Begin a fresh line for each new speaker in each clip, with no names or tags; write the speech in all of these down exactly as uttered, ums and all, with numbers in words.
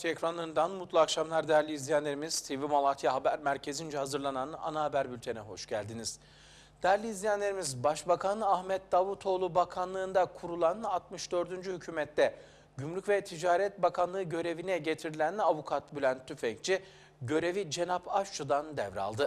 Malatya ekranlarından mutlu akşamlar değerli izleyenlerimiz. T V Malatya Haber Merkezi'nce hazırlanan ana haber bültene hoş geldiniz. Değerli izleyenlerimiz, Başbakan Ahmet Davutoğlu bakanlığında kurulan altmış dördüncü hükümette Gümrük ve Ticaret Bakanlığı görevine getirilen avukat Bülent Tüfekçi görevi Cenap Aşçı'dan devraldı.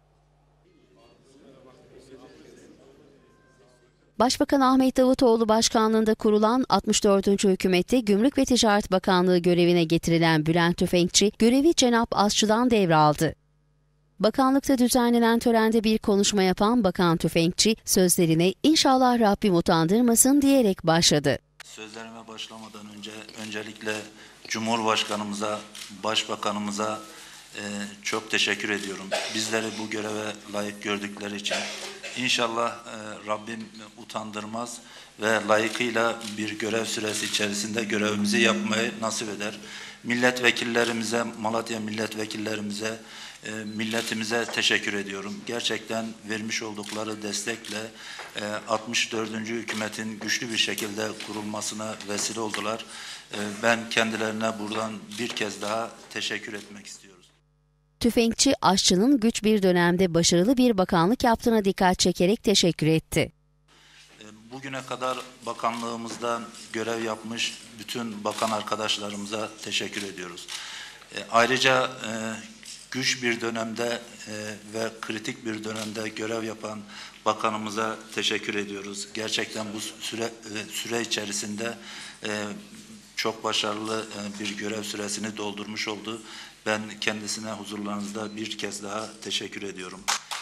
Başbakan Ahmet Davutoğlu başkanlığında kurulan altmış dördüncü hükümette Gümrük ve Ticaret Bakanlığı görevine getirilen Bülent Tüfekçi, görevi Cenap Aşçı'dan devraldı. Bakanlıkta düzenlenen törende bir konuşma yapan Bakan Tüfekçi, sözlerine "İnşallah Rabbim utandırmasın" diyerek başladı.
Sözlerime başlamadan önce öncelikle Cumhurbaşkanımıza, Başbakanımıza e, çok teşekkür ediyorum. Bizleri bu göreve layık gördükleri için. İnşallah e, Rabbim utandırmaz ve layıkıyla bir görev süresi içerisinde görevimizi yapmayı nasip eder. Milletvekillerimize, Malatya milletvekillerimize, e, milletimize teşekkür ediyorum. Gerçekten vermiş oldukları destekle e, altmış dördüncü hükümetin güçlü bir şekilde kurulmasına vesile oldular. E, ben kendilerine buradan bir kez daha teşekkür etmek istiyorum.
Tüfekçi, aşçının güç bir dönemde başarılı bir bakanlık yaptığına dikkat çekerek teşekkür etti.
Bugüne kadar bakanlığımızda görev yapmış bütün bakan arkadaşlarımıza teşekkür ediyoruz. Ayrıca güç bir dönemde ve kritik bir dönemde görev yapan bakanımıza teşekkür ediyoruz. Gerçekten bu süre, süre içerisinde çok başarılı bir görev süresini doldurmuş oldu. Ben kendisine huzurlarınızda bir kez daha teşekkür ediyorum.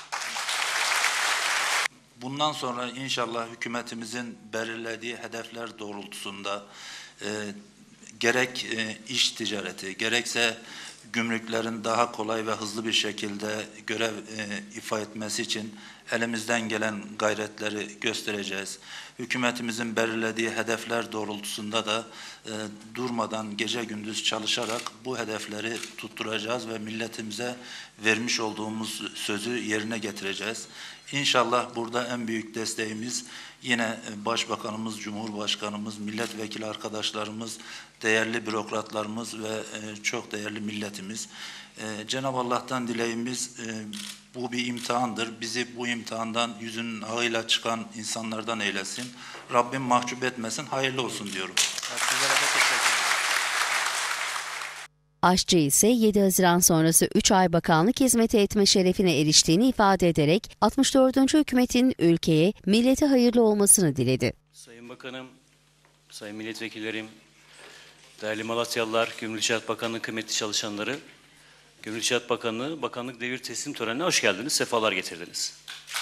Bundan sonra inşallah hükümetimizin belirlediği hedefler doğrultusunda e, gerek e, iş ticareti, gerekse gümrüklerin daha kolay ve hızlı bir şekilde görev e, ifa etmesi için elimizden gelen gayretleri göstereceğiz. Hükümetimizin belirlediği hedefler doğrultusunda da e, durmadan gece gündüz çalışarak bu hedefleri tutturacağız ve milletimize vermiş olduğumuz sözü yerine getireceğiz. İnşallah burada en büyük desteğimiz yine Başbakanımız, Cumhurbaşkanımız, milletvekili arkadaşlarımız, değerli bürokratlarımız ve çok değerli milletimiz. Cenab-ı Allah'tan dileğimiz bu bir imtihandır. Bizi bu imtihandan yüzünün ağıyla çıkan insanlardan eylesin. Rabbim mahcup etmesin, hayırlı olsun diyorum. Sizlere de teşekkür ederim.
Aşçı ise yedi Haziran sonrası üç ay bakanlık hizmeti etme şerefine eriştiğini ifade ederek altmış dördüncü hükümetin ülkeye, millete hayırlı olmasını diledi.
Sayın Bakanım, sayın milletvekillerim, değerli Malatyalılar, Gümrük Ticaret Bakanlığı kıymetli çalışanları, Gümrük Ticaret Bakanlığı Bakanlık Devir Teslim Töreni'ne hoş geldiniz, sefalar getirdiniz.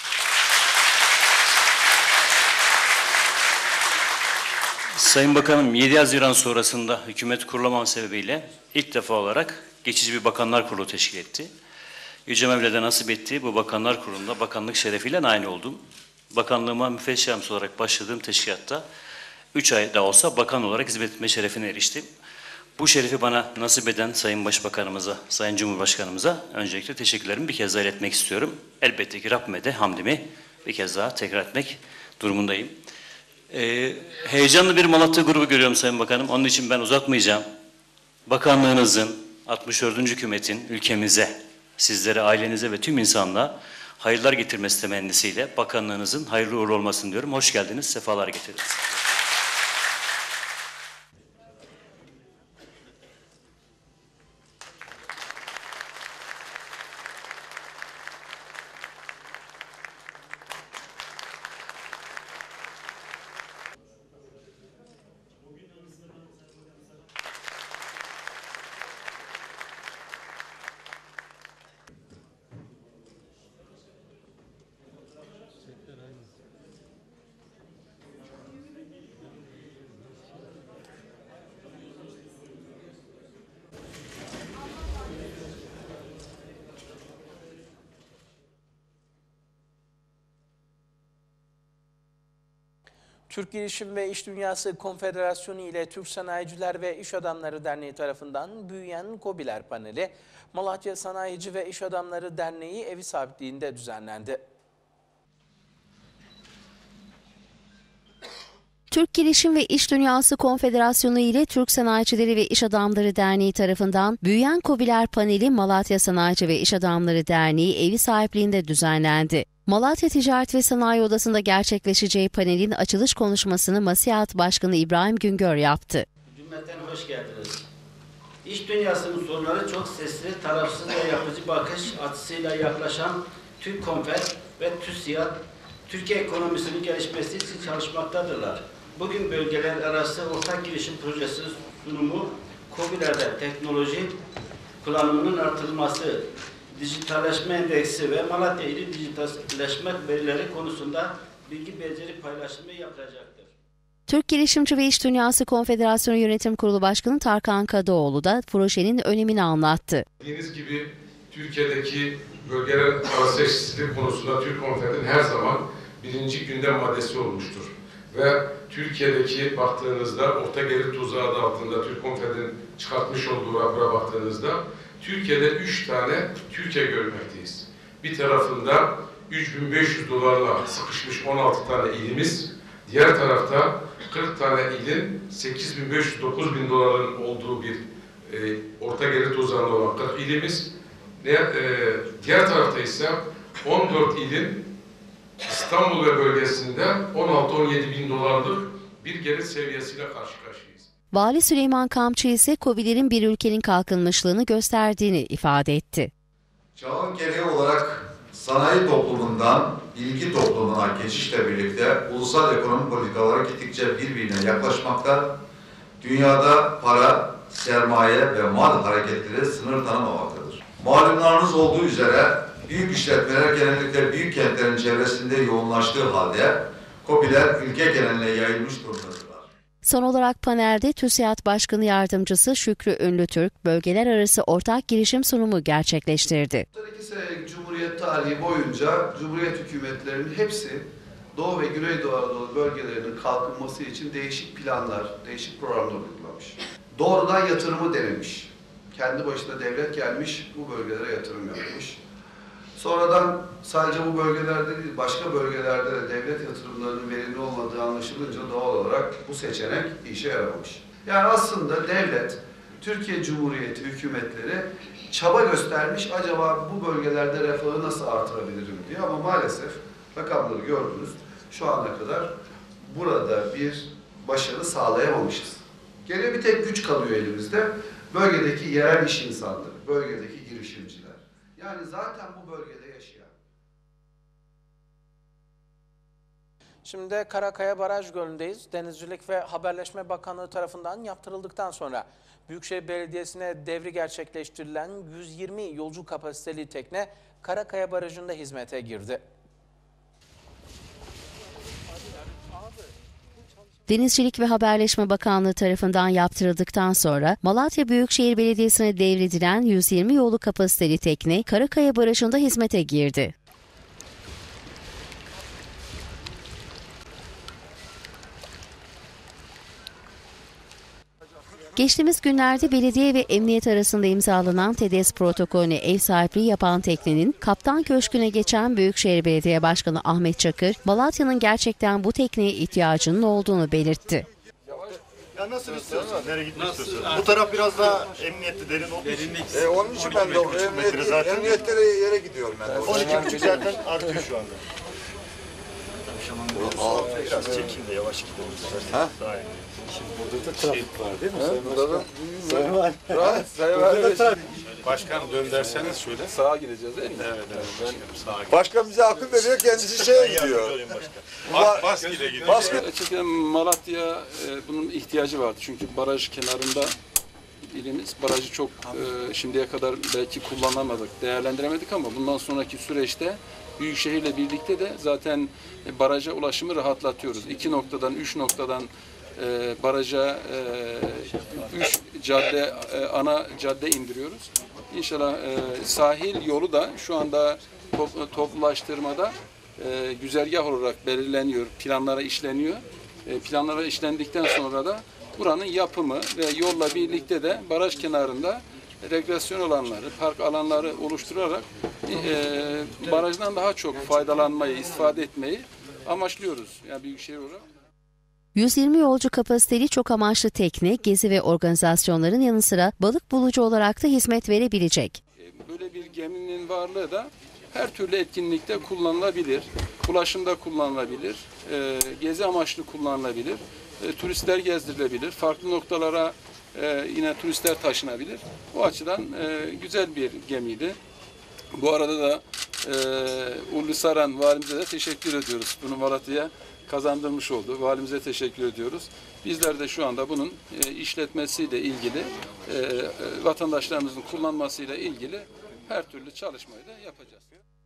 Sayın Bakanım, yedi Haziran sonrasında hükümet kurulamam sebebiyle ilk defa olarak geçici bir bakanlar kurulu teşkil etti. Yüce Mevla'da nasip ettiği bu bakanlar kurulunda bakanlık şerefiyle nail oldum. Bakanlığıma müfeşşiyemiz olarak başladığım teşkilatta üç ay da olsa bakan olarak hizmet etme şerefine eriştim. Bu şerefi bana nasip eden Sayın Başbakanımıza, Sayın Cumhurbaşkanımıza öncelikle teşekkürlerimi bir kez daha iletmek istiyorum. Elbette ki Rabbime de hamdimi bir kez daha tekrar etmek durumundayım. Ee, heyecanlı bir Malatya grubu görüyorum Sayın Bakanım. Onun için ben uzatmayacağım. Bakanlığınızın, altmış dördüncü hükümetin ülkemize, sizlere, ailenize ve tüm insanlığa hayırlar getirmesi temennisiyle bakanlığınızın hayırlı uğurlu olmasını diyorum. Hoş geldiniz, sefalar getirdiniz.
Türk Girişim ve İş Dünyası Konfederasyonu ile Türk Sanayiciler ve İş Adamları Derneği tarafından büyüyen KOBİ'ler paneli, Malatya Sanayici ve İş Adamları Derneği evi sahipliğinde düzenlendi.
Türk Girişim ve İş Dünyası Konfederasyonu ile Türk Sanayicileri ve İş Adamları Derneği tarafından Büyüyen KOBİ'ler paneli Malatya Sanayici ve İş Adamları Derneği evi sahipliğinde düzenlendi. Malatya Ticaret ve Sanayi Odası'nda gerçekleşeceği panelin açılış konuşmasını MASİAD Başkanı İbrahim Güngör yaptı.
Cümleten hoş geldiniz. İş dünyasının sorunları çok sesli, tarafsız ve yapıcı bakış açısıyla yaklaşan Türk Konfed ve TÜSİAD, Türkiye ekonomisinin gelişmesi için çalışmaktadırlar. Bugün bölgeler arası ortak girişim projesi sunumu, KOBİ'lerde teknoloji kullanımının artırılması, dijitalleşme endeksi ve Malatya ili dijitalleşme verileri konusunda bilgi beceri paylaşımı yapılacaktır.
Türk Girişimci ve İş Dünyası Konfederasyonu Yönetim Kurulu Başkanı Tarkan Kadıoğlu da projenin önemini anlattı.
Dediğiniz gibi Türkiye'deki bölgeler arası eşitsizlik konusunda Türk Konfed'in her zaman birinci gündem maddesi olmuştur. Ve Türkiye'deki baktığınızda orta gelir tuzağı adı altında Türk Konfed'in çıkartmış olduğu rapora baktığınızda Türkiye'de üç tane Türkiye görmekteyiz. Bir tarafında üç bin beş yüz dolarla sıkışmış on altı tane ilimiz, diğer tarafta kırk tane ilin sekiz bin beş yüz dokuz bin doların olduğu bir e, orta gelir tuzağında olan kırk ilimiz, ne, e, diğer tarafta ise on dört ilin İstanbul ve bölgesinde on altı on yedi bin dolarlık bir gelir seviyesiyle karşı karşıyayız.
Vali Süleyman Kamçı ise KOBİ'lerin bir ülkenin kalkınmışlığını gösterdiğini ifade etti.
Çağın gereği olarak sanayi toplumundan bilgi toplumuna geçişle birlikte ulusal ekonomi politikaları gittikçe birbirine yaklaşmakta, dünyada para, sermaye ve mal hareketleri sınır tanımamaktadır. Malumlarınız olduğu üzere büyük işletmeler genellikle büyük kentlerin çevresinde yoğunlaştığı halde KOBİ'ler ülke geneline yayılmış durumdadırlar.
Son olarak panelde TÜSİAD Başkanı Yardımcısı Şükrü Ünlütürk, bölgeler arası ortak girişim sunumu gerçekleştirdi.
iki senelik Cumhuriyet tarihi boyunca Cumhuriyet hükümetlerinin hepsi Doğu ve Güneydoğu Anadolu bölgelerinin kalkınması için değişik planlar, değişik programlar uygulamış. Doğrudan yatırımı denemiş. Kendi başına devlet gelmiş, bu bölgelere yatırım yapmış. Sonradan sadece bu bölgelerde değil, başka bölgelerde de devlet yatırımlarının verimli olmadığı anlaşılınca doğal olarak bu seçenek işe yaramamış. Yani aslında devlet, Türkiye Cumhuriyeti hükümetleri çaba göstermiş, acaba bu bölgelerde refahı nasıl artırabilirim diye, ama maalesef rakamları gördünüz, şu ana kadar burada bir başarı sağlayamamışız. Geriye bir tek güç kalıyor elimizde, bölgedeki yerel iş insanları, bölgedeki girişimciler. Yani zaten bu bölgede yaşayan.
Şimdi Karakaya Baraj Gölü'ndeyiz. Denizcilik ve Haberleşme Bakanlığı tarafından yaptırıldıktan sonra Büyükşehir Belediyesi'ne devri gerçekleştirilen yüz yirmi yolcu kapasiteli tekne Karakaya Barajı'nda hizmete girdi.
Denizcilik ve Haberleşme Bakanlığı tarafından yaptırıldıktan sonra Malatya Büyükşehir Belediyesi'ne devredilen yüz yirmi yolu kapasiteli tekne Karakaya Barajı'nda hizmete girdi. Geçtiğimiz günlerde belediye ve emniyet arasında imzalanan TEDES protokolüne ev sahipliği yapan teknenin Kaptan Köşkü'ne geçen Büyükşehir Belediye Başkanı Ahmet Çakır, Malatya'nın gerçekten bu tekneye ihtiyacının olduğunu belirtti.
Ya nasıl istiyorsun? Nereye gitmek istiyorsun? Bu taraf biraz daha emniyetli, derin olduğu için.
E, onun için ben de emniyet, emniyetlere yere gidiyorum ben.
on iki buçuk zaten artıyor şu anda. Biraz çekin de yavaş gidelim. Ha?
Şimdi burada da trafik var değil mi? Evet, burada da Sayın Valim. Sayın Valim.
Başkan dön derseniz şöyle.
Sağa gideceğiz değil mi?
Evet, evet. Ben sağa
Başkan bize akıl veriyor, kendisi şeye gidiyor.
Bas, bas gide gidiyor.
Açıkçası Malatya e, bunun ihtiyacı vardı. Çünkü baraj kenarında ilimiz barajı çok e, şimdiye kadar belki kullanamadık, değerlendiremedik ama bundan sonraki süreçte Büyükşehir'le birlikte de zaten e, baraja ulaşımı rahatlatıyoruz. İki noktadan, üç noktadan e, baraja e, üç cadde, e, ana cadde indiriyoruz. İnşallah e, sahil yolu da şu anda top, toplulaştırmada e, güzergah olarak belirleniyor, planlara işleniyor. E, planlara işlendikten sonra da buranın yapımı ve yolla birlikte de baraj kenarında rekreasyon alanları, park alanları oluşturarak e, barajdan daha çok faydalanmayı, istifade etmeyi amaçlıyoruz. Yani Büyükşehir olarak.
yüz yirmi yolcu kapasiteli çok amaçlı tekne, gezi ve organizasyonların yanı sıra balık bulucu olarak da hizmet verebilecek.
Böyle bir geminin varlığı da her türlü etkinlikte kullanılabilir, ulaşımda kullanılabilir, e, gezi amaçlı kullanılabilir, e, turistler gezdirilebilir, farklı noktalara e, yine turistler taşınabilir. O açıdan e, güzel bir gemiydi. Bu arada da e, Ulvi Saran valimize de teşekkür ediyoruz. Bunu Malatya'ya kazandırmış oldu. Valimize teşekkür ediyoruz. Bizler de şu anda bunun e, işletmesiyle ilgili, e, e, vatandaşlarımızın kullanmasıyla ilgili her türlü çalışmayı da yapacağız.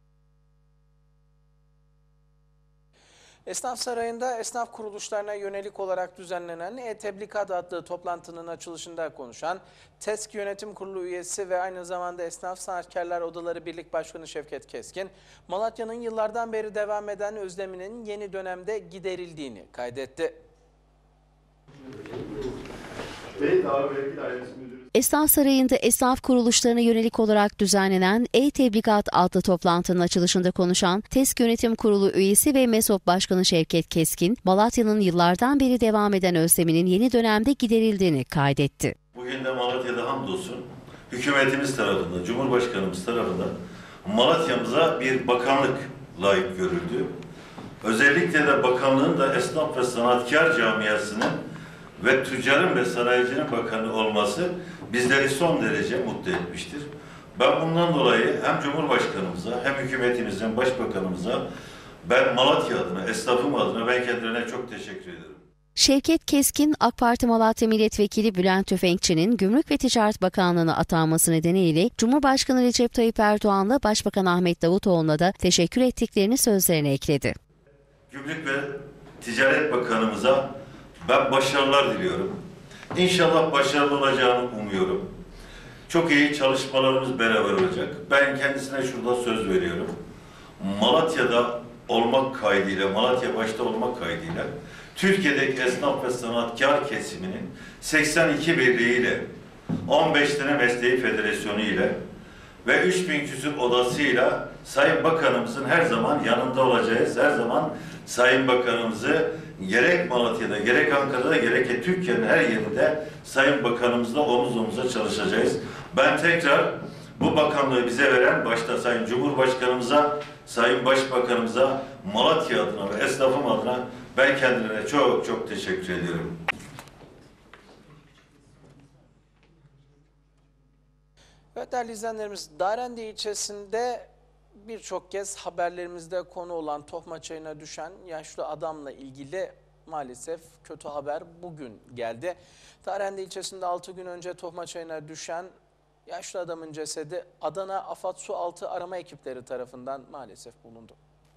Esnaf Sarayı'nda esnaf kuruluşlarına yönelik olarak düzenlenen E-Tebligat adlı toplantının açılışında konuşan TESK Yönetim Kurulu üyesi ve aynı zamanda Esnaf Sanatkarlar Odaları Birlik Başkanı Şevket Keskin, Malatya'nın yıllardan beri devam eden özleminin yeni dönemde giderildiğini kaydetti.
Esnaf Sarayı'nda esnaf kuruluşlarına yönelik olarak düzenlenen E-Tebligat adlı toplantının açılışında konuşan TESK Yönetim Kurulu üyesi ve MESOP Başkanı Şevket Keskin, Malatya'nın yıllardan beri devam eden özleminin yeni dönemde giderildiğini kaydetti.
Bugün de Malatya'da hamdolsun hükümetimiz tarafından, Cumhurbaşkanımız tarafından Malatya'mıza bir bakanlık layık görüldü. Özellikle de bakanlığın da esnaf ve sanatkar camiasının ve tüccarın ve sanayicinin bakanı olması bizleri son derece mutlu etmiştir. Ben bundan dolayı hem Cumhurbaşkanımıza hem hükümetimizden başbakanımıza ben Malatya adına, esnafım adına ben kendilerine çok teşekkür ederim.
Şevket Keskin, AK Parti Malatya Milletvekili Bülent Tüfekçi'nin Gümrük ve Ticaret Bakanlığı'na atanması nedeniyle Cumhurbaşkanı Recep Tayyip Erdoğan'la Başbakan Ahmet Davutoğlu'na da teşekkür ettiklerini sözlerine ekledi.
Gümrük ve Ticaret Bakanımıza ben başarılar diliyorum. İnşallah başarılı olacağını umuyorum. Çok iyi çalışmalarımız beraber olacak. Ben kendisine şurada söz veriyorum. Malatya'da olmak kaydıyla, Malatya başta olmak kaydıyla Türkiye'deki esnaf ve sanatkar kesiminin seksen iki birliğiyle, on beş tane mesleği federasyonu ile ve üç bin küsur odasıyla Sayın Bakanımızın her zaman yanında olacağız. Her zaman Sayın Bakanımızı gerek Malatya'da, gerek Ankara'da, gerek de Türkiye'nin her yerinde Sayın Bakanımızla omuz omuza çalışacağız. Ben tekrar bu bakanlığı bize veren başta Sayın Cumhurbaşkanımıza, Sayın Başbakanımıza, Malatya adına ve esnafım adına ben kendilerine çok çok teşekkür ediyorum.
Evet değerli izleyenlerimiz, Darende ilçesinde birçok kez haberlerimizde konu olan tohma çayına düşen yaşlı adamla ilgili maalesef kötü haber bugün geldi. Darende ilçesinde altı gün önce tohma çayına düşen yaşlı adamın cesedi Adana AFAD Sualtı arama ekipleri tarafından maalesef bulundu.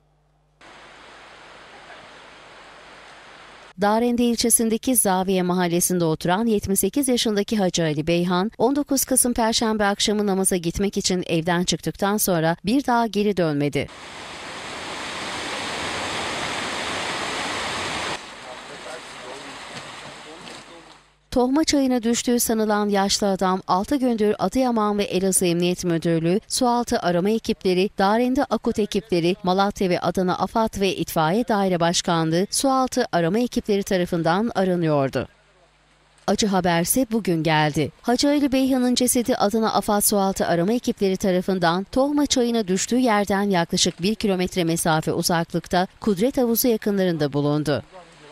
Darende ilçesindeki Zaviye mahallesinde oturan yetmiş sekiz yaşındaki Hacı Ali Beyhan, on dokuz Kasım Perşembe akşamı namaza gitmek için evden çıktıktan sonra bir daha geri dönmedi. Tohma çayına düştüğü sanılan yaşlı adam altı gündür Adıyaman ve Elazığ Emniyet Müdürlüğü, sualtı arama ekipleri, Darende Akut ekipleri, Malatya ve Adana AFAD ve İtfaiye Daire Başkanlığı sualtı arama ekipleri tarafından aranıyordu. Acı haberse bugün geldi. Hacı Ali Beyhan'ın cesedi Adana AFAD sualtı arama ekipleri tarafından Tohma çayına düştüğü yerden yaklaşık bir kilometre mesafe uzaklıkta Kudret Havuzu yakınlarında bulundu.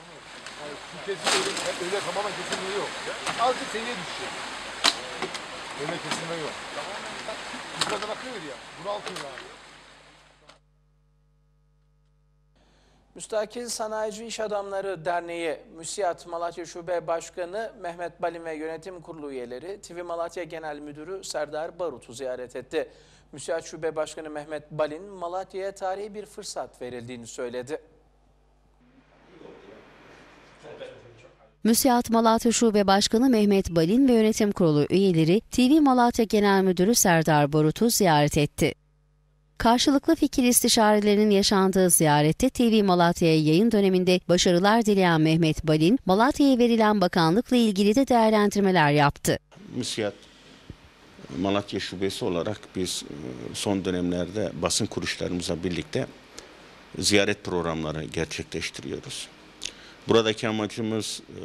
Öyle tamamen kesilme yok. Azıcık seviye düşüyor. Öyle kesilme yok. Yukarıda bakıyor ya. Bunu altıyor abi.
Müstakil Sanayici İş Adamları Derneği MÜSİAD Malatya Şube Başkanı Mehmet Balin ve Yönetim Kurulu üyeleri T V Malatya Genel Müdürü Serdar Barut'u ziyaret etti. MÜSİAD Şube Başkanı Mehmet Balin, Malatya'ya tarihi bir fırsat verildiğini söyledi.
MÜSİAD Malatya Şube Başkanı Mehmet Balin ve Yönetim Kurulu üyeleri T V Malatya Genel Müdürü Serdar Barut'u ziyaret etti. Karşılıklı fikir istişarelerinin yaşandığı ziyarette T V Malatya'ya yayın döneminde başarılar dileyen Mehmet Balin, Malatya'ya verilen bakanlıkla ilgili de değerlendirmeler yaptı.
MÜSİAD Malatya Şubesi olarak biz son dönemlerde basın kuruluşlarımızla birlikte ziyaret programları gerçekleştiriyoruz. Buradaki amacımız e,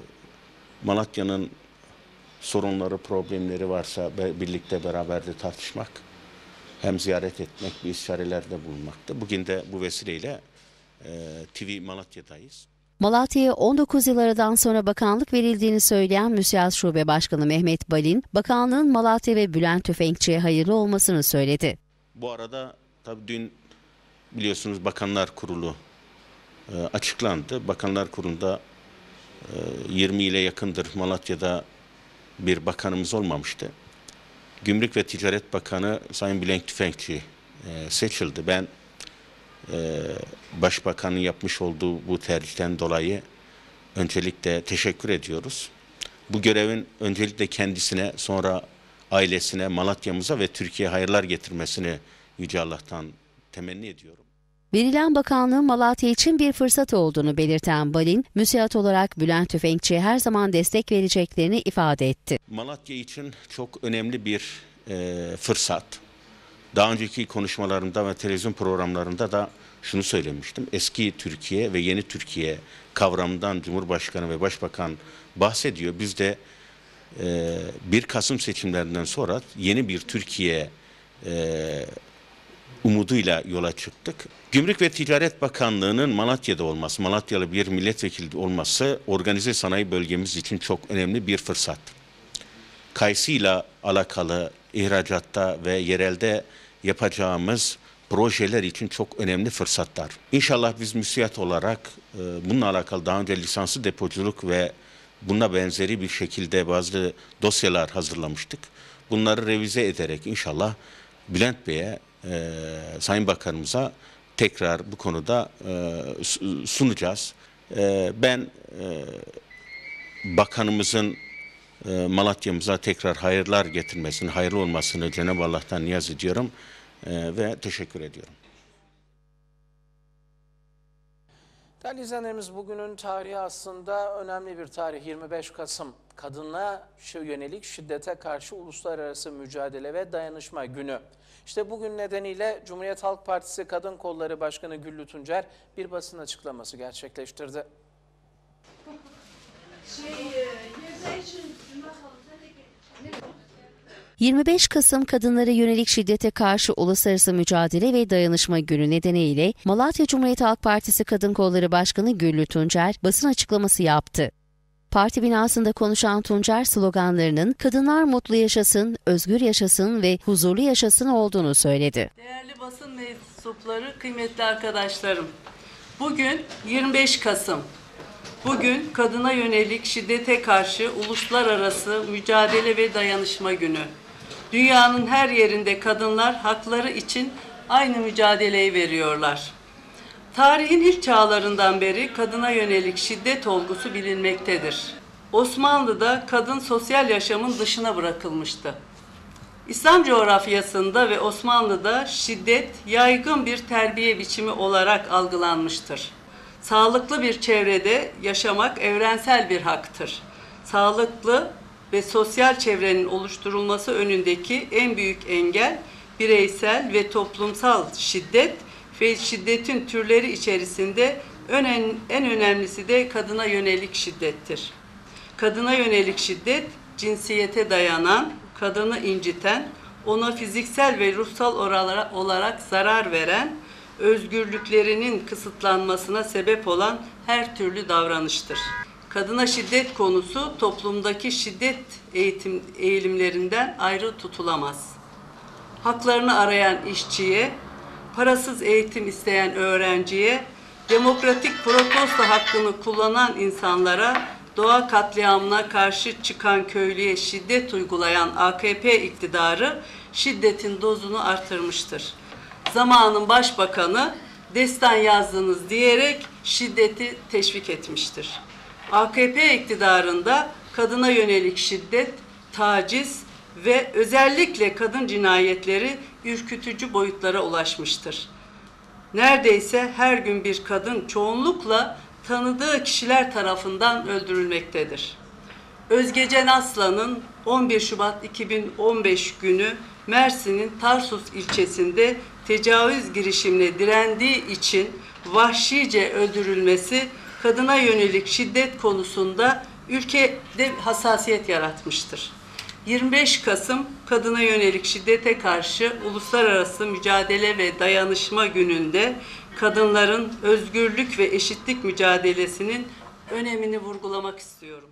Malatya'nın sorunları, problemleri varsa birlikte beraber de tartışmak, hem ziyaret etmek, bir istişarelerde bulunmakta. Bugün de bu vesileyle e, T V Malatya'dayız.
Malatya'ya on dokuz yıl aradan sonra bakanlık verildiğini söyleyen Müsiat Şube Başkanı Mehmet Balin, bakanlığın Malatya ve Bülent Tüfekçi'ye hayırlı olmasını söyledi.
Bu arada tabii dün biliyorsunuz Bakanlar Kurulu e, açıklandı. Bakanlar Kurulu'nda e, yirmi ile yakındır Malatya'da bir bakanımız olmamıştı. Gümrük ve Ticaret Bakanı Sayın Bülent Tüfekçi e, seçildi. Ben e, Başbakanın yapmış olduğu bu tercihten dolayı öncelikle teşekkür ediyoruz. Bu görevin öncelikle kendisine, sonra ailesine, Malatya'mıza ve Türkiye'ye hayırlar getirmesini Yüce Allah'tan temenni ediyorum.
Verilen bakanlığın Malatya için bir fırsat olduğunu belirten Balin, müsiat olarak Bülent Tüfekçi'ye her zaman destek vereceklerini ifade etti.
Malatya için çok önemli bir e, fırsat. Daha önceki konuşmalarımda ve televizyon programlarında da şunu söylemiştim. Eski Türkiye ve yeni Türkiye kavramından Cumhurbaşkanı ve Başbakan bahsediyor. Biz de e, bir Kasım seçimlerinden sonra yeni bir Türkiye e, umuduyla yola çıktık. Gümrük ve Ticaret Bakanlığı'nın Malatya'da olması, Malatyalı bir milletvekili olması organize sanayi bölgemiz için çok önemli bir fırsat. Kayısıyla alakalı ihracatta ve yerelde yapacağımız projeler için çok önemli fırsatlar. İnşallah biz müsiat olarak e, bununla alakalı daha önce lisanslı depoculuk ve buna benzeri bir şekilde bazı dosyalar hazırlamıştık. Bunları revize ederek inşallah Bülent Bey'e, e, Sayın Bakanımıza tekrar bu konuda e, sunacağız. E, ben e, Bakanımızın e, Malatya'mıza tekrar hayırlar getirmesini, hayırlı olmasını Cenab-ı Allah'tan niyaz ediyorum e, ve teşekkür ediyorum.
Değerli izleyenlerimiz, bugünün tarihi aslında önemli bir tarih. yirmi beş Kasım kadına yönelik şiddete karşı uluslararası mücadele ve dayanışma günü. İşte bugün nedeniyle Cumhuriyet Halk Partisi Kadın Kolları Başkanı Güllü Tuncer bir basın açıklaması gerçekleştirdi.
yirmi beş Kasım Kadınlara Yönelik Şiddete Karşı Uluslararası Mücadele ve Dayanışma Günü nedeniyle Malatya Cumhuriyet Halk Partisi Kadın Kolları Başkanı Güllü Tuncer basın açıklaması yaptı. Parti binasında konuşan Tuncer sloganlarının kadınlar mutlu yaşasın, özgür yaşasın ve huzurlu yaşasın olduğunu söyledi.
Değerli basın mensupları, kıymetli arkadaşlarım, bugün yirmi beş Kasım. Bugün kadına yönelik şiddete karşı uluslararası mücadele ve dayanışma günü. Dünyanın her yerinde kadınlar hakları için aynı mücadeleyi veriyorlar. Tarihin ilk çağlarından beri kadına yönelik şiddet olgusu bilinmektedir. Osmanlı'da kadın sosyal yaşamın dışına bırakılmıştı. İslam coğrafyasında ve Osmanlı'da şiddet yaygın bir terbiye biçimi olarak algılanmıştır. Sağlıklı bir çevrede yaşamak evrensel bir haktır. Sağlıklı ve sosyal çevrenin oluşturulması önündeki en büyük engel bireysel ve toplumsal şiddet ve şiddetin türleri içerisinde en önemlisi de kadına yönelik şiddettir. Kadına yönelik şiddet, cinsiyete dayanan, kadını inciten, ona fiziksel ve ruhsal olarak zarar veren, özgürlüklerinin kısıtlanmasına sebep olan her türlü davranıştır. Kadına şiddet konusu toplumdaki şiddet eğitim eğilimlerinden ayrı tutulamaz. Haklarını arayan işçiye, parasız eğitim isteyen öğrenciye, demokratik protesto hakkını kullanan insanlara, doğa katliamına karşı çıkan köylüye şiddet uygulayan A K P iktidarı şiddetin dozunu artırmıştır. Zamanın başbakanı destan yazdınız diyerek şiddeti teşvik etmiştir. A K P iktidarında kadına yönelik şiddet, taciz ve özellikle kadın cinayetleri ürkütücü boyutlara ulaşmıştır. Neredeyse her gün bir kadın çoğunlukla tanıdığı kişiler tarafından öldürülmektedir. Özgecen Aslan'ın on bir Şubat iki bin on beş günü Mersin'in Tarsus ilçesinde tecavüz girişimine direndiği için vahşice öldürülmesi kadına yönelik şiddet konusunda ülkede hassasiyet yaratmıştır. yirmi beş Kasım Kadına Yönelik Şiddete Karşı Uluslararası Mücadele ve Dayanışma Günü'nde kadınların özgürlük ve eşitlik mücadelesinin önemini vurgulamak istiyorum.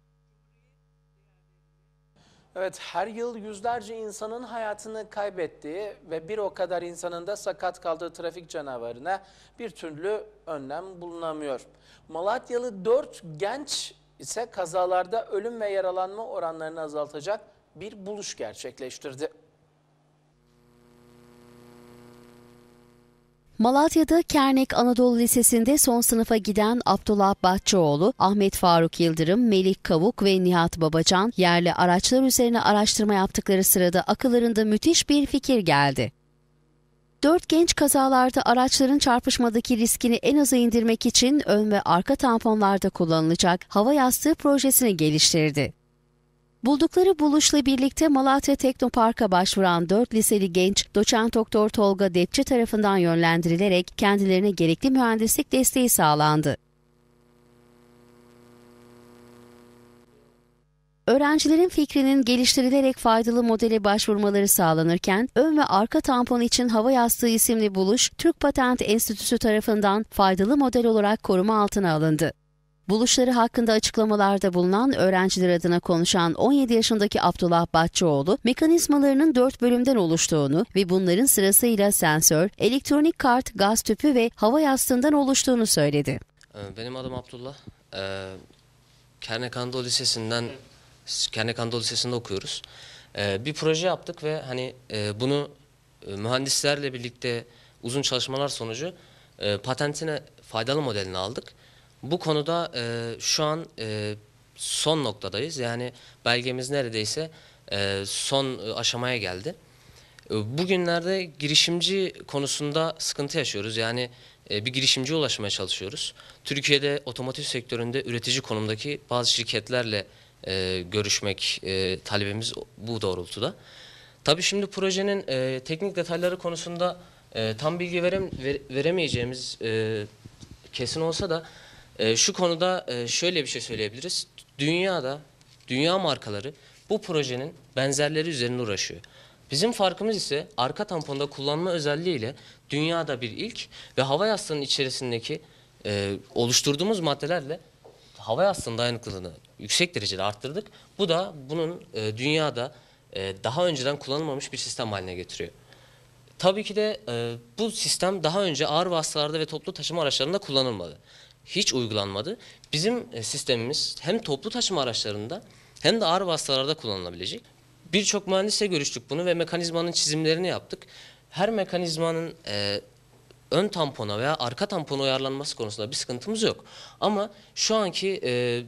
Evet, her yıl yüzlerce insanın hayatını kaybettiği ve bir o kadar insanın da sakat kaldığı trafik canavarına bir türlü önlem bulunamıyor. Malatyalı dört genç ise kazalarda ölüm ve yaralanma oranlarını azaltacak bir buluş gerçekleştirdi.
Malatya'da Kernek Anadolu Lisesi'nde son sınıfa giden Abdullah Bahçıoğlu, Ahmet Faruk Yıldırım, Melih Kavuk ve Nihat Babacan yerli araçlar üzerine araştırma yaptıkları sırada akıllarında müthiş bir fikir geldi. Dört genç kazalarda araçların çarpışmadaki riskini en aza indirmek için ön ve arka tamponlarda kullanılacak hava yastığı projesini geliştirdi. Buldukları buluşla birlikte Malatya Teknopark'a başvuran dört liseli genç, doçent doktor Tolga Depçi tarafından yönlendirilerek kendilerine gerekli mühendislik desteği sağlandı. Öğrencilerin fikrinin geliştirilerek faydalı modele başvurmaları sağlanırken, ön ve arka tampon için hava yastığı isimli buluş, Türk Patent Enstitüsü tarafından faydalı model olarak koruma altına alındı. Buluşları hakkında açıklamalarda bulunan öğrenciler adına konuşan on yedi yaşındaki Abdullah Bahçıoğlu, mekanizmalarının dört bölümden oluştuğunu ve bunların sırasıyla sensör, elektronik kart, gaz tüpü ve hava yastığından oluştuğunu söyledi.
Benim adım Abdullah. Ee, Kernek Anadolu Lisesi'nden, Kernek Anadolu Lisesi'nde okuyoruz. Ee, bir proje yaptık ve hani e, bunu e, mühendislerle birlikte uzun çalışmalar sonucu e, patentine faydalı modelini aldık. Bu konuda e, şu an e, son noktadayız. Yani belgemiz neredeyse e, son aşamaya geldi. E, bugünlerde girişimci konusunda sıkıntı yaşıyoruz. Yani e, bir girişimciye ulaşmaya çalışıyoruz. Türkiye'de otomotiv sektöründe üretici konumdaki bazı şirketlerle e, görüşmek e, talebimiz bu doğrultuda. Tabii şimdi projenin e, teknik detayları konusunda e, tam bilgi verem, ver, veremeyeceğimiz e, kesin olsa da E, şu konuda e, şöyle bir şey söyleyebiliriz. Dünyada, dünya markaları bu projenin benzerleri üzerine uğraşıyor. Bizim farkımız ise arka tamponda kullanma özelliğiyle dünyada bir ilk ve hava yastığının içerisindeki e, oluşturduğumuz maddelerle hava yastığının dayanıklılığını yüksek derecede arttırdık. Bu da bunun e, dünyada e, daha önceden kullanılmamış bir sistem haline getiriyor. Tabii ki de e, bu sistem daha önce ağır vasıtalarda ve toplu taşıma araçlarında kullanılmadı. Hiç uygulanmadı. Bizim e, sistemimiz hem toplu taşıma araçlarında hem de ağır vasıtalarda kullanılabilecek. Birçok mühendisle görüştük bunu ve mekanizmanın çizimlerini yaptık. Her mekanizmanın e, ön tampona veya arka tampona uyarlanması konusunda bir sıkıntımız yok. Ama şu anki e,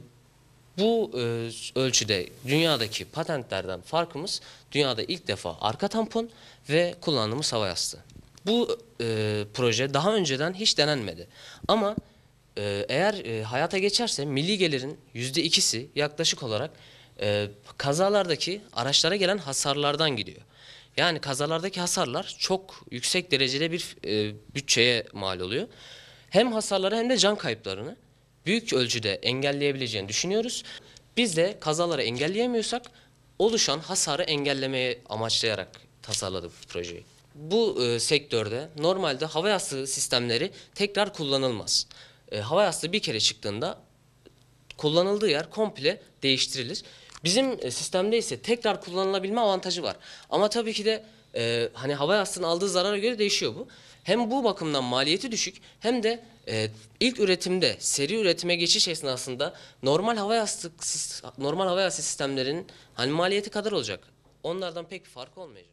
bu e, ölçüde dünyadaki patentlerden farkımız dünyada ilk defa arka tampon ve kullandığımız hava yastığı. Bu e, proje daha önceden hiç denenmedi. Ama e, eğer e, hayata geçerse milli gelirin yüzde ikisi yaklaşık olarak e, kazalardaki araçlara gelen hasarlardan gidiyor. Yani kazalardaki hasarlar çok yüksek derecede bir e, bütçeye mal oluyor. Hem hasarları hem de can kayıplarını büyük ölçüde engelleyebileceğini düşünüyoruz. Biz de kazaları engelleyemiyorsak oluşan hasarı engellemeye amaçlayarak tasarladık bu projeyi. Bu e, sektörde normalde hava yastığı sistemleri tekrar kullanılmaz. E, hava yastığı bir kere çıktığında kullanıldığı yer komple değiştirilir. Bizim e, sistemde ise tekrar kullanılabilme avantajı var. Ama tabii ki de e, hani hava yastığının aldığı zarara göre değişiyor bu. Hem bu bakımdan maliyeti düşük hem de e, ilk üretimde seri üretime geçiş esnasında normal hava yastık normal hava yastığı sistemlerinin hani maliyeti kadar olacak. Onlardan pek bir farkı olmayacak.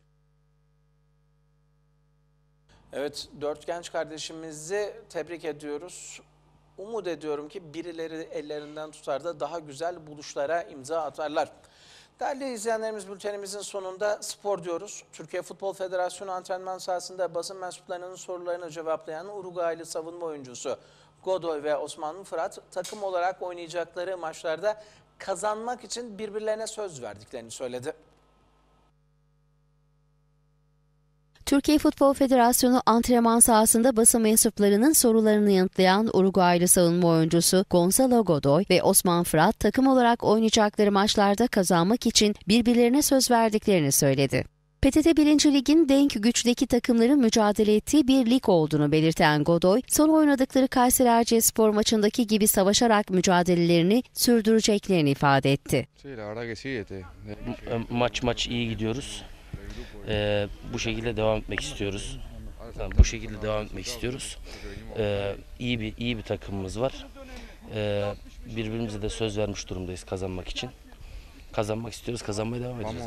Evet, dört genç kardeşimizi tebrik ediyoruz. Umut ediyorum ki birileri ellerinden tutar da daha güzel buluşlara imza atarlar. Değerli izleyenlerimiz, bültenimizin sonunda spor diyoruz. Türkiye Futbol Federasyonu antrenman sahasında basın mensuplarının sorularını cevaplayan Uruguaylı savunma oyuncusu Godoy ve Osman Fırat takım olarak oynayacakları maçlarda kazanmak için birbirlerine söz verdiklerini söyledi.
Türkiye Futbol Federasyonu antrenman sahasında basın mensuplarının sorularını yanıtlayan Uruguaylı savunma oyuncusu Gonzalo Godoy ve Osman Fırat takım olarak oynayacakları maçlarda kazanmak için birbirlerine söz verdiklerini söyledi. P T T birinci Lig'in denk güçteki takımların mücadele ettiği bir lig olduğunu belirten Godoy, son oynadıkları Kayseri Erciyesspor maçındaki gibi savaşarak mücadelelerini sürdüreceklerini ifade etti.
Maç maç iyi gidiyoruz. Ee, bu şekilde devam etmek istiyoruz. Yani bu şekilde devam etmek istiyoruz. Ee, iyi bir iyi bir takımımız var. Ee, birbirimize de söz vermiş durumdayız kazanmak için. Kazanmak istiyoruz, kazanmaya devam edeceğiz.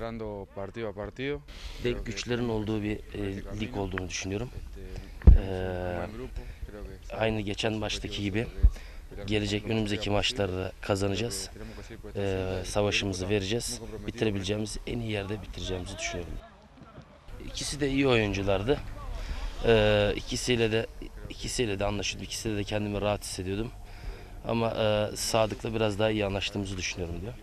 Denk güçlerin olduğu bir e, lig olduğunu düşünüyorum. Ee, aynı geçen maçtaki gibi gelecek önümüzdeki maçlarda kazanacağız. Ee, savaşımızı vereceğiz. Bitirebileceğimiz en iyi yerde bitireceğimizi düşünüyorum. İkisi de iyi oyunculardı. Ee, ikisiyle de ikisiyle de anlaşıyordum. İkisiyle de kendimi rahat hissediyordum. Ama e, Sadık'la biraz daha iyi anlaştığımızı düşünüyorum diyor.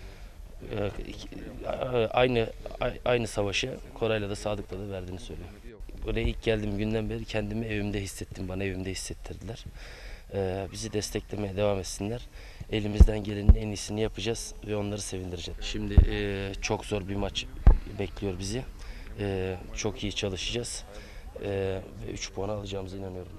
Aynı aynı savaşı Koray'la da Sadık'la da verdiğini söylüyor. Buraya ilk geldiğim günden beri kendimi evimde hissettim, bana evimde hissettirdiler. Ee, bizi desteklemeye devam etsinler. Elimizden gelenin en iyisini yapacağız ve onları sevindireceğiz. Şimdi e, çok zor bir maç bekliyor bizi. E, çok iyi çalışacağız e, ve üç puan alacağımıza inanıyorum.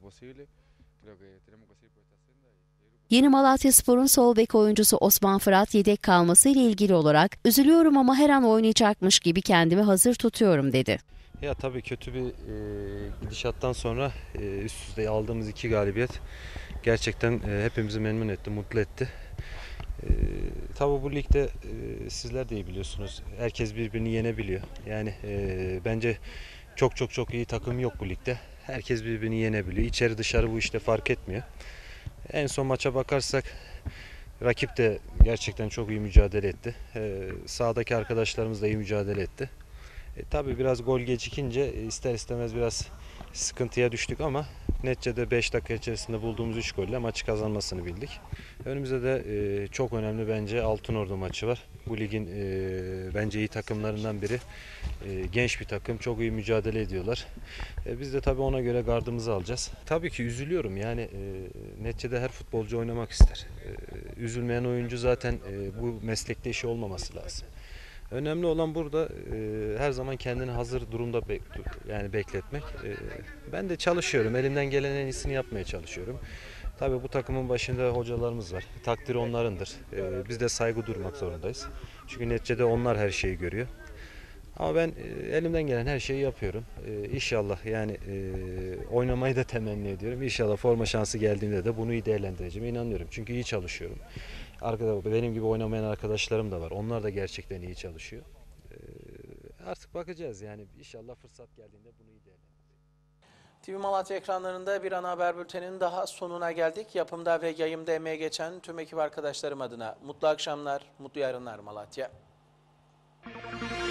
Yeni Malatyaspor'un sol bek oyuncusu Osman Fırat yedek kalmasıyla ilgili olarak üzülüyorum ama her an oynayacakmış gibi kendimi hazır tutuyorum dedi.
Ya tabii kötü bir e, gidişattan sonra e, üst üste aldığımız iki galibiyet gerçekten e, hepimizi memnun etti, mutlu etti. E, tabii bu ligde e, sizler de iyi biliyorsunuz. Herkes birbirini yenebiliyor. Yani e, bence çok çok çok iyi takım yok bu ligde. Herkes birbirini yenebiliyor. İçeri dışarı bu işte fark etmiyor. En son maça bakarsak rakip de gerçekten çok iyi mücadele etti. Ee, sahadaki arkadaşlarımız da iyi mücadele etti. E, tabii biraz gol gecikince e, ister istemez biraz sıkıntıya düştük ama neticede beş dakika içerisinde bulduğumuz üç golle maçı kazanmasını bildik. Önümüzde de e, çok önemli bence Altınordu maçı var. Bu ligin e, bence iyi takımlarından biri. E, genç bir takım, çok iyi mücadele ediyorlar. E, biz de tabii ona göre gardımızı alacağız. Tabii ki üzülüyorum yani e, neticede her futbolcu oynamak ister. E, üzülmeyen oyuncu zaten e, bu meslekte işi olmaması lazım. Önemli olan burada e, her zaman kendini hazır durumda be, yani bekletmek. E, ben de çalışıyorum. Elimden gelen en iyisini yapmaya çalışıyorum. Tabii bu takımın başında hocalarımız var. Takdir onlarındır. E, biz de saygı durmak zorundayız. Çünkü neticede onlar her şeyi görüyor. Ama ben e, elimden gelen her şeyi yapıyorum. E, İnşallah yani e, oynamayı da temenni ediyorum. İnşallah forma şansı geldiğinde de bunu iyi değerlendireceğime inanıyorum. Çünkü iyi çalışıyorum. Arkada benim gibi oynamayan arkadaşlarım da var. Onlar da gerçekten iyi çalışıyor. Ee, artık bakacağız yani. İnşallah fırsat geldiğinde bunu iyi değerlendireceğiz.
T V Malatya ekranlarında bir ana haber bülteninin daha sonuna geldik. Yapımda ve yayımda emeğe geçen tüm ekip arkadaşlarım adına mutlu akşamlar, mutlu yarınlar Malatya.